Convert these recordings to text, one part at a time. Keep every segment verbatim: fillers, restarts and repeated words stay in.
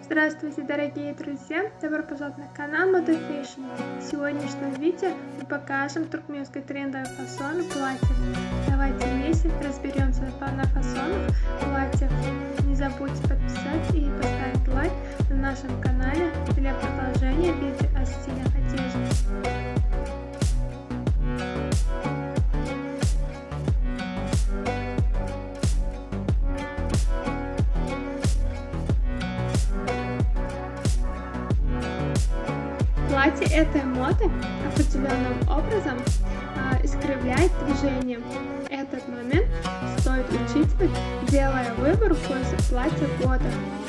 Здравствуйте, дорогие друзья! Добро пожаловать на канал Moda Fashion. В сегодняшнем видео мы покажем туркменский трендовый фасон платьев. Давайте вместе разберемся на фасонах платьев. Не забудьте подписаться и поставить лайк на нашем канале для продолжения видео о стилях одежды. Платье этой моды определенным образом э, искривляет движение. Этот момент стоит учитывать, делая выбор в пользу платья года.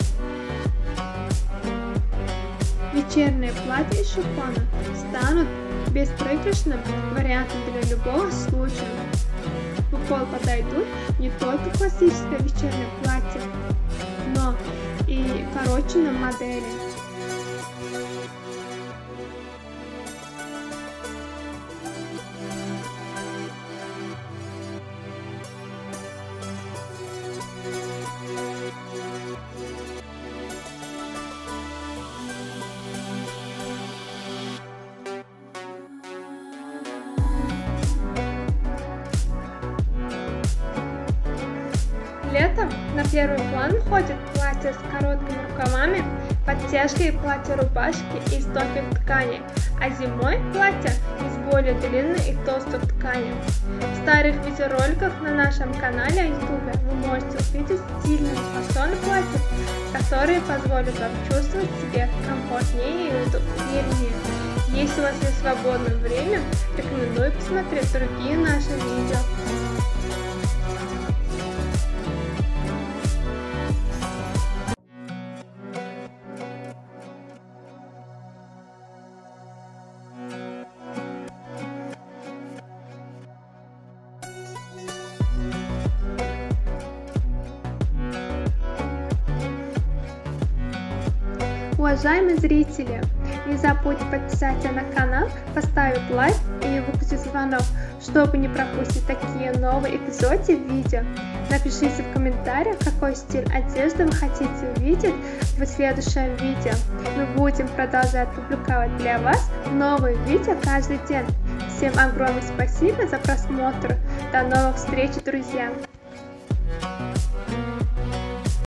Вечерние платья из шифона станут беспроигрышным вариантом для любого случая. В упор подойдут не только классическое вечернее платье, но и укороченные модели. Летом на первый план выходит платье с короткими рукавами, подтяжкой платья-рубашки из тонких тканей, а зимой платья из более длинной и толстых тканей. В старых видеороликах на нашем канале YouTube вы можете увидеть стильные фасоны платьев, которые позволят вам чувствовать себя комфортнее и увереннее. Если у вас есть свободное время, рекомендую посмотреть другие наши видео. Уважаемые зрители, не забудьте подписаться на канал, поставить лайк и выключить звонок, чтобы не пропустить такие новые эпизоды видео. Напишите в комментариях, какой стиль одежды вы хотите увидеть в следующем видео. Мы будем продолжать публиковать для вас новые видео каждый день. Всем огромное спасибо за просмотр. До новых встреч, друзья!